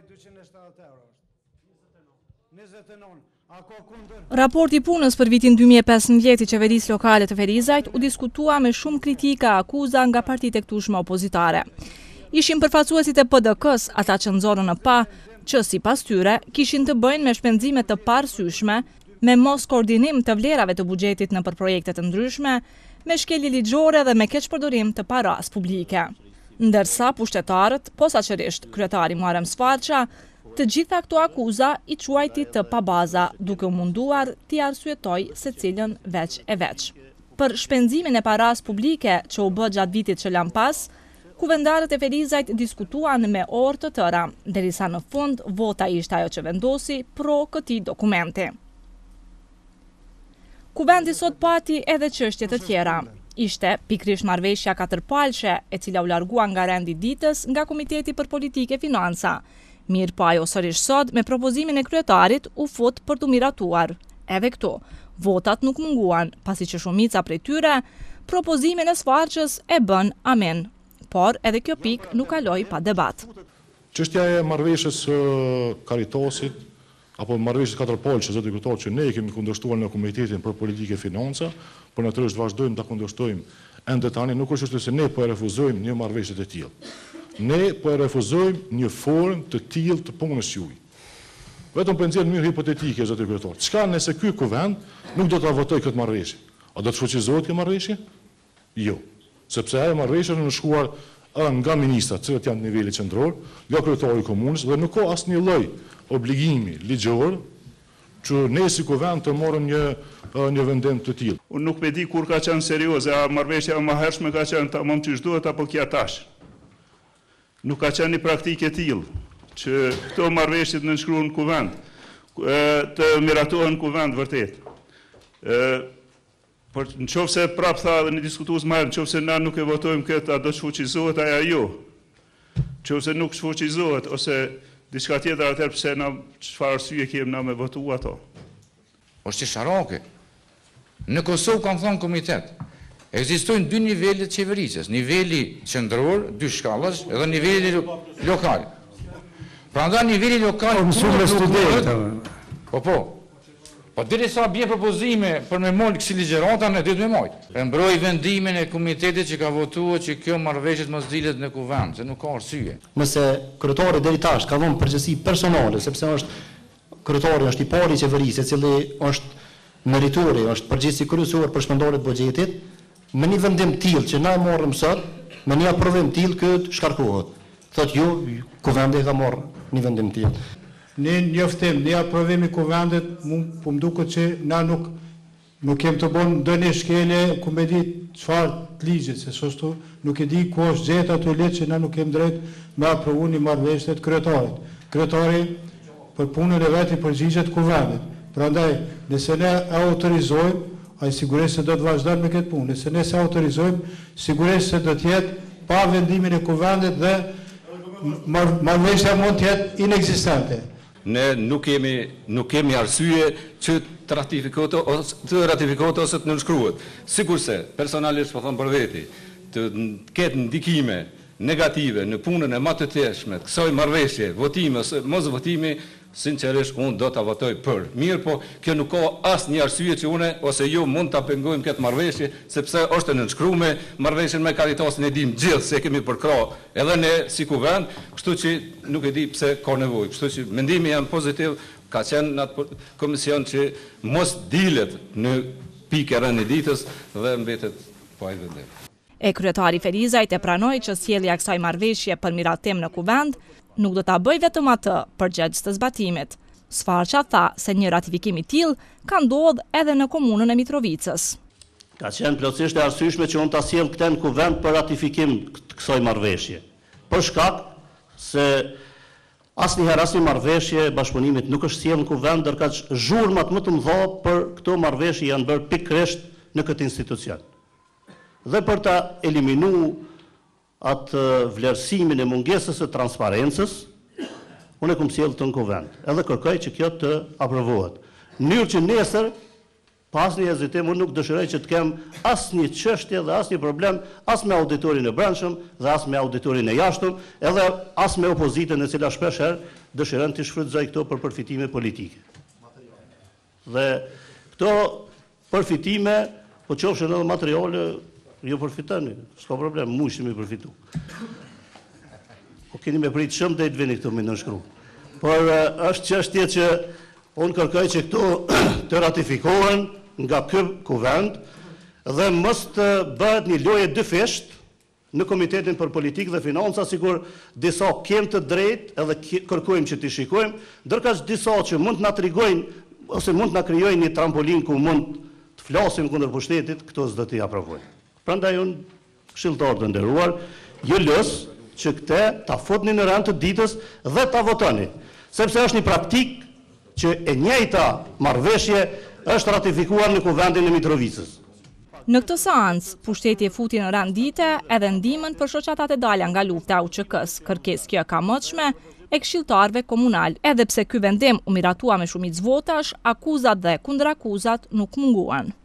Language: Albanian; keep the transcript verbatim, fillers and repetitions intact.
Raporti i punës për vitin dy mijë e pesëmbëdhjetë i qeverisë lokale të Ferizajt u diskutua me shumë kritika e akuza nga partitë e këtueshme opozitare. Ishin përfaqësuesit e P D K-s, ata që nxorën në pa, që sipas tyre kishin të bëjnë me shpenzime të parësyeshme, me mos koordinim të vlerave të buxhetit nëpër projekte të ndryshme, me shkelje ligjore dhe me keqpërdorim të paras publike. Ndërsa pushtetarët, posaçërisht kryetari Muharrem Sfarqa, të gjitha këto akuza i quajti të pabaza, duke u munduar t'i arsyetoj secilën veç e veç. Për shpenzimin e paras publike që u bë gjatë vitit që lan pas, kuvendarët e Ferizajt diskutuan me orë të tëra, derisa në fund vota ishte ajo që vendosi pro këtij dokumenti. Kuvendi sot pati edhe çështje të tjera. Ishte pikrisht marrëveshja katërpalëshe, e cila u largua nga rendi ditës nga Komiteti për Politikë e Financa. Mirë po ajo sërish sot me propozimin e kryetarit u fut për të miratuar. Edhe këto, votat nuk munguan, pasi që shumica prej tyre, propozimin e Sfarqës e bën amen. Por edhe kjo pikë nuk kaloi pa debat. Çështja e marrëveshjes së Karitasit, apo marrëveshjes katërpalëshe, zoti kryetar, që ne kemi kundërshtuar në Komitetin për Politikë e Financa, por natyrisht vazhdojmë ta kundërshtojmë ende tani, nuk është se ne po e refuzojmë një marrëveshje të tillë. Ne po e refuzojmë një formë të tillë të punës juaj. Vetëm po nxjerr në mënyrë hipotetike, zoti kryetar. Çka nëse ky kuvend nuk do ta votojë këtë marrëveshje? A do të shoqëzohet kjo marrëveshje? Jo. Sepse ajo marrëveshje është shkuar nga ministrat, që janë në nivelin qendror, nga kryetari i komunës, dhe nuk ka asnjë lloj obligimi ligjor që ne si kuvend të marrim një një vendim të tillë. Unë nuk e di kur ka qenë serioze, a marrëveshja e mëhershme ka qenë tamam çish duhet apo kja tash. Nuk ka qenë një praktikë e tillë, që këto marrëveshje të nënshkruhen në kuvend, të miratohen në kuvend vërtet. Por në qoftë se prap tha dhe në diskutues më herë, në qoftë se na nuk e votojmë këtë, a do të shfuqizohet ajo jo. Në qoftë se nuk shfuqizohet ose diçka tjetër, atëherë pse na çfarë arsye kemi na me votu ato? Është sharake. Në Kosovë kanë thënë komitet. Ekzistojnë dy nivele të qeverisjes, niveli qendror, dy shkallës, edhe niveli lokal. Prandaj niveli lokal mësuar studentë. Po po. Po derisa bie propozime për me mol kësi ligjërata ne duhet me mojt. E mbroj vendimin e komitetit që ka votuar që kjo marrëveshje mos dilet në kuvend, se nuk ka arsye. Nëse kryetari deri tash ka dhënë përgjegjësi personale, sepse është kryetari është i pari i qeverisë, i cili është meritori, është përgjegjësi kryesor për shpërndarjen e buxhetit, me një vendim tillë që na e morëm sot, me një aprovim tillë këtë shkarkohet. Thotë ju, kuvendi ka marrë një vendim tillë. Ne njoftim, ne aprovimi kuvendit, po më duket që na nuk nuk kem të bënë ndonjë shkelje ku me di çfarë të ligjit, se ashtu nuk e di ku është gjetë ato ligj që na nuk kem drejt me aprovu një marrëveshje të kryetarit. Kryetari për punën e vet i përgjigjet kuvendit. Prandaj, nëse ne autorizojmë, ai sigurisht se do të vazhdon me këtë punë. Nëse ne se autorizojmë, sigurisht se do të jetë pa vendimin e kuvendit dhe marrëveshja mund të jetë inekzistente. Ne nuk kemi nuk kemi arsye që të ratifikohet ose të ratifikohet ose të nënshkruhet. Sigurisht, personalisht po them për veti, të ketë ndikime negative në punën e më të tërshme të kësaj marrëveshje, votimi ose mos votimi, sinqerisht unë do ta votoj për. Mirë, po kjo nuk ka asnjë arsye që unë ose ju mund ta pengojmë këtë marrëveshje, sepse është e nënshkruar marrëveshjen me Karitasin e dim gjithë se kemi përkrah edhe ne si kuvend, kështu që nuk e di pse ka nevojë. Kështu që mendimi jam pozitiv, ka qenë në atë komision që mos dilet në pikë rënë ditës dhe mbetet pa i vendim. E kryetari Ferizajt e pranoi që sjellja e kësaj marrëveshje për miratim në kuvend nuk do ta bëj vetëm atë përgjegjës të zbatimit. Sfarqa tha se një ratifikim i tillë ka ndodhur edhe në komunën e Mitrovicës. Ka qenë plotësisht e arsyeshme që unë ta sjell këtë në kuvend për ratifikim të kësaj marrëveshje. Për shkak se asnjëherë asnjë marrëveshje e bashkëpunimit nuk është sjellë në kuvend, ndërkaq zhurmat më të mëdha për këto marrëveshje janë bërë pikërisht në këtë institucion. Dhe për ta eliminuar atë vlerësimin e mungesës së transparencës, unë e kam sjellë të në kuvend, edhe kërkoj që kjo të aprovohet. Në mënyrë që nesër pas një hezitim, unë nuk dëshiroj që të kem asë një çështje dhe asë një problem, as me auditorin e brendshëm dhe as me auditorin e jashtëm, edhe as me opozitën e cila shpesh herë dëshiron të shfrytëzoj këto për përfitime politike. Dhe këto përfitime, po qofshin edhe materiale, jo përfitoni, s'ka problem, mu ishim i përfitu. Po keni me prit shumë dhe i të vini këto me nënshkru. Por është çështje që unë kërkoj që këto të ratifikohen nga ky kuvend dhe mos të bëhet një lojë dyfisht në Komitetin për Politikë dhe Financa, sikur disa kem të drejtë edhe kërkojmë që t'i shikojmë, ndërkaq disa që mund të na tregojnë ose mund të na krijojnë një trampolin ku mund të flasim kundër pushtetit, këto s'do t'i aprovojmë. Prandaj unë këshilltar të nderuar, ju lës që këte ta futni në rand të ditës dhe ta votoni, sepse është një praktikë që e njëjta marrëveshje është ratifikuar në Kuvendin e Mitrovicës. Në këtë seancë, pushteti e futi në rand dite edhe ndihmën për shoqatat e dalja nga lufta e U Q K-s, kërkesë kjo e kamëtshme e këshilltarëve komunal, edhe pse ky vendim u miratua me shumicë votash, akuzat dhe kundrakuzat nuk munguan.